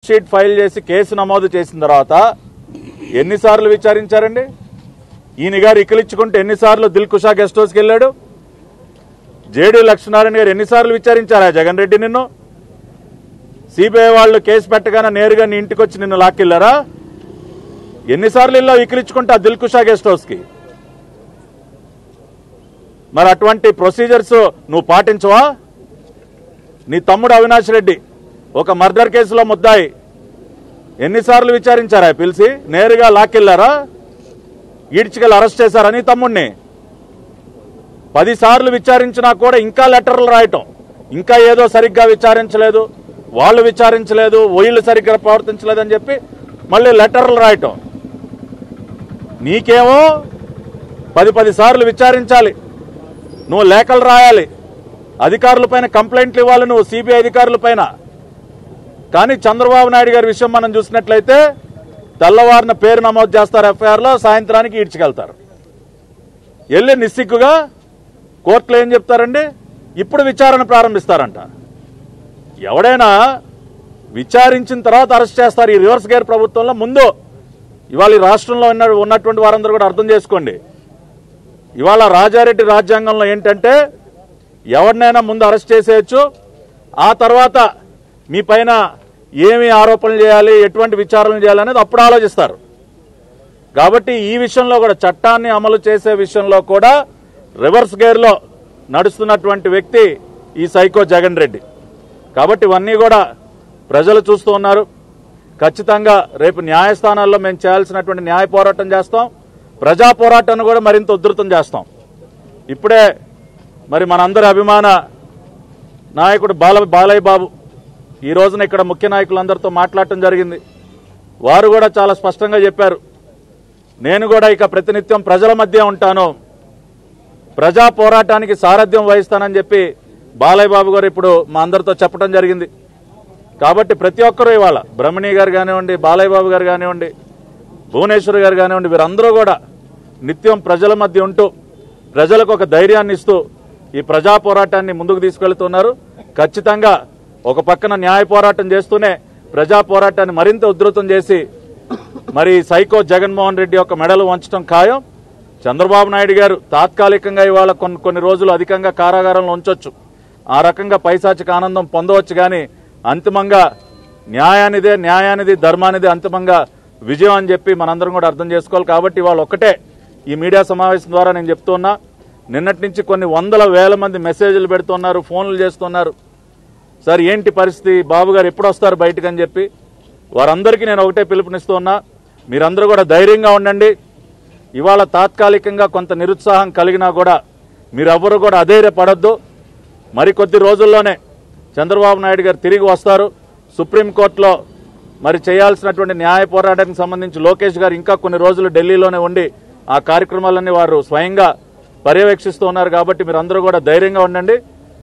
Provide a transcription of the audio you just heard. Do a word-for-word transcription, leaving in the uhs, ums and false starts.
Sheet file చేసి case నమోదు చేసిన తర్వాత ఎన్నిసార్లు విచారించారండి? ఈయన గారు ఇకిలిచ్చుకుంటే ఎన్నిసార్లు దిల్కుషా గెస్ట్ హౌస్కి వెళ్ళాడు? జేడీ లక్ష్మీనారాయణ గారు ఎన్నిసార్లు విచారించారా జగన్ రెడ్డి నిన్ను? సిబిఐ వాళ్ళు కేసు పెట్టగానే నేరుగా నీ ఇంటికి వచ్చి నిన్ను లాక్కెళ్లారా? ఎన్నిసార్లు వెళ్ళావు ఇకిలిచ్చుకుంటా దిల్కుషా గెస్ట్ హౌస్కి? మరి అటువంటి ప్రొసీజర్స్ నువ్వు పాటించవా? నీ తమ్ముడు అవినాష్ రెడ్డి ఒక మర్డర్ కేసులో ముద్దాయి, ఎన్నిసార్లు విచారించారా? పిలిచి నేరుగా లాక్కెళ్లారా? ఈడ్చికెళ్ళి అరెస్ట్ చేశారా నీ తమ్ముడిని? పదిసార్లు విచారించినా కూడా ఇంకా లెటర్లు రాయటం, ఇంకా ఏదో సరిగ్గా విచారించలేదు, వాళ్ళు విచారించలేదు, వీళ్ళు సరిగ్గా ప్రవర్తించలేదని చెప్పి మళ్ళీ లెటర్లు రాయటం. నీకేమో పది పది సార్లు విచారించాలి, నువ్వు లేఖలు రాయాలి, అధికారులపైన కంప్లైంట్లు ఇవ్వాలి నువ్వు సిబిఐ అధికారులపైన. కానీ చంద్రబాబు నాయుడు గారి విషయం మనం చూసినట్లయితే తెల్లవారిన పేరు నమోదు చేస్తారు ఎఫ్ఐఆర్లో, సాయంత్రానికి ఈడ్చుకెళ్తారు. వెళ్ళి నిస్సిగ్గుగా కోర్టులో ఏం చెప్తారండి? ఇప్పుడు విచారణ ప్రారంభిస్తారంట. ఎవడైనా విచారించిన తర్వాత అరెస్ట్ చేస్తారు. ఈ రివర్స్ గేర్ ప్రభుత్వంలో ముందు ఇవాళ ఈ రాష్ట్రంలో ఉన్న ఉన్నటువంటి వారందరూ కూడా అర్థం చేసుకోండి. ఇవాళ రాజారెడ్డి రాజ్యాంగంలో ఏంటంటే ఎవరినైనా ముందు అరెస్ట్ చేసేయచ్చు, ఆ తర్వాత మీ పైన ఏమి ఆరోపణలు చేయాలి, ఎటువంటి విచారణలు చేయాలనేది అప్పుడు ఆలోచిస్తారు. కాబట్టి ఈ విషయంలో కూడా చట్టాన్ని అమలు చేసే విషయంలో కూడా రివర్స్ గేర్లో నడుస్తున్నటువంటి వ్యక్తి ఈ సైకో జగన్ రెడ్డి. కాబట్టి ఇవన్నీ కూడా ప్రజలు చూస్తూ ఉన్నారు. ఖచ్చితంగా రేపు న్యాయస్థానాల్లో మేము చేయాల్సినటువంటి న్యాయ పోరాటం చేస్తాం, ప్రజా పోరాటాన్ని కూడా మరింత ఉధృతం చేస్తాం. ఇప్పుడే మరి మనందరి అభిమాన నాయకుడు బాల బాలయ్య బాబు ఈ రోజున ఇక్కడ ముఖ్య నాయకులందరితో మాట్లాడటం జరిగింది. వారు కూడా చాలా స్పష్టంగా చెప్పారు, నేను కూడా ఇక ప్రతినిత్యం ప్రజల మధ్య ఉంటాను, ప్రజా పోరాటానికి సారథ్యం వహిస్తానని చెప్పి బాలయ్య బాబు గారు ఇప్పుడు మా అందరితో చెప్పడం జరిగింది. కాబట్టి ప్రతి ఒక్కరూ ఇవాళ బ్రహ్మణి గారు కానివ్వండి, బాలయ్య బాబు గారు కానివ్వండి, భువనేశ్వర్ గారు కానివ్వండి, వీరందరూ కూడా నిత్యం ప్రజల మధ్య ఉంటూ ప్రజలకు ఒక ధైర్యాన్ని ఇస్తూ ఈ ప్రజా పోరాటాన్ని ముందుకు తీసుకెళ్తున్నారు. ఖచ్చితంగా ఒక పక్కన న్యాయ పోరాటం చేస్తూనే ప్రజా పోరాటాన్ని మరింత ఉధృతం చేసి మరి సైకో జగన్మోహన్ రెడ్డి యొక్క మెడలు వంచడం ఖాయం. చంద్రబాబు నాయుడు గారు తాత్కాలికంగా ఇవాళ కొన్ని కొన్ని రోజులు అధికంగా కారాగారంలో ఉంచొచ్చు, ఆ రకంగా పైశాచిక ఆనందం పొందవచ్చు. కానీ అంతిమంగా న్యాయానిదే న్యాయానిది ధర్మానిది అంతిమంగా విజయం అని చెప్పి మనందరం కూడా అర్థం చేసుకోవాలి. కాబట్టి ఇవాళ ఒక్కటే ఈ మీడియా సమావేశం ద్వారా నేను చెప్తున్నా, నిన్నటి నుంచి కొన్ని వందల వేల మంది మెసేజ్లు పెడుతున్నారు, ఫోన్లు చేస్తున్నారు. సార్ ఏంటి పరిస్థితి, బాబు గారు ఎప్పుడు వస్తారు బయటకు అని చెప్పి వారందరికీ నేను ఒకటే పిలుపునిస్తూ ఉన్నా, మీరందరూ కూడా ధైర్యంగా ఉండండి. ఇవాళ తాత్కాలికంగా కొంత నిరుత్సాహం కలిగినా కూడా మీరెవ్వరూ కూడా అధైర్యపడొద్దు. మరికొద్ది రోజుల్లోనే చంద్రబాబు నాయుడు గారు తిరిగి వస్తారు. సుప్రీంకోర్టులో మరి చేయాల్సినటువంటి న్యాయ పోరాటానికి సంబంధించి లోకేష్ గారు ఇంకా కొన్ని రోజులు ఢిల్లీలోనే ఉండి ఆ కార్యక్రమాలన్నీ వారు స్వయంగా పర్యవేక్షిస్తూ ఉన్నారు. కాబట్టి మీరందరూ కూడా ధైర్యంగా ఉండండి.